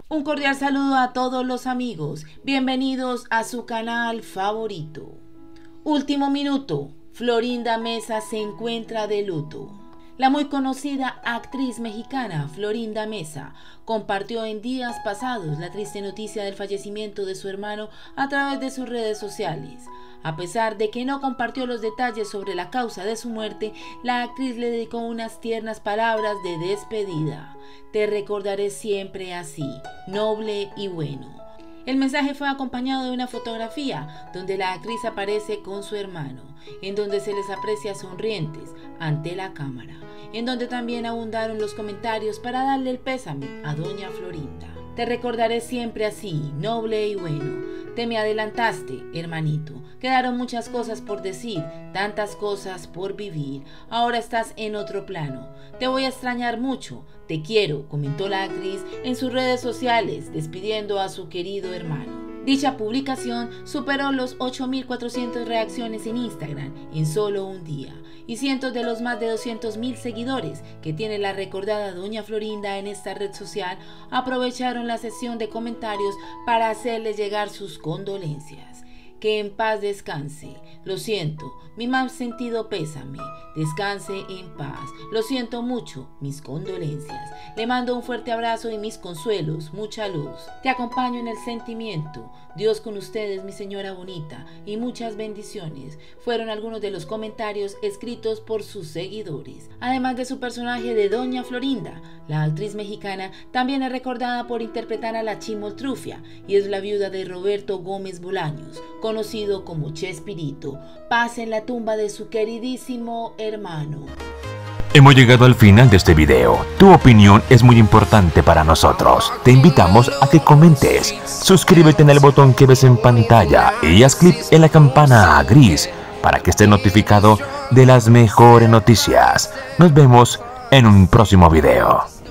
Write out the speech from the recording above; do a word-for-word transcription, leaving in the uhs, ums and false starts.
Un cordial saludo a todos los amigos, bienvenidos a su canal favorito. Último minuto, Florinda Meza se encuentra de luto. La muy conocida actriz mexicana Florinda Meza compartió en días pasados la triste noticia del fallecimiento de su hermano a través de sus redes sociales. A pesar de que no compartió los detalles sobre la causa de su muerte, la actriz le dedicó unas tiernas palabras de despedida. Te recordaré siempre así, noble y bueno. El mensaje fue acompañado de una fotografía donde la actriz aparece con su hermano, en donde se les aprecia sonrientes ante la cámara, en donde también abundaron los comentarios para darle el pésame a doña Florinda. Te recordaré siempre así, noble y bueno. Te me adelantaste, hermanito. Quedaron muchas cosas por decir, tantas cosas por vivir. Ahora estás en otro plano. Te voy a extrañar mucho. Te quiero, comentó la actriz en sus redes sociales, despidiendo a su querido hermano. Dicha publicación superó los ocho mil cuatrocientas reacciones en Instagram en solo un día, y cientos de los más de doscientos mil seguidores que tiene la recordada doña Florinda en esta red social aprovecharon la sesión de comentarios para hacerle llegar sus condolencias. Que en paz descanse. Lo siento, mi más sentido pésame. Descanse en paz. Lo siento mucho, mis condolencias. Le mando un fuerte abrazo y mis consuelos, mucha luz. Te acompaño en el sentimiento. Dios con ustedes, mi señora bonita, y muchas bendiciones. Fueron algunos de los comentarios escritos por sus seguidores. Además de su personaje de doña Florinda, la actriz mexicana también es recordada por interpretar a la Chimoltrufia y es la viuda de Roberto Gómez Bolaños, conocido como Chespirito. Paz en la tumba de su queridísimo hermano. Hemos llegado al final de este video. Tu opinión es muy importante para nosotros. Te invitamos a que comentes, suscríbete en el botón que ves en pantalla y haz clic en la campana gris para que estés notificado de las mejores noticias. Nos vemos en un próximo video.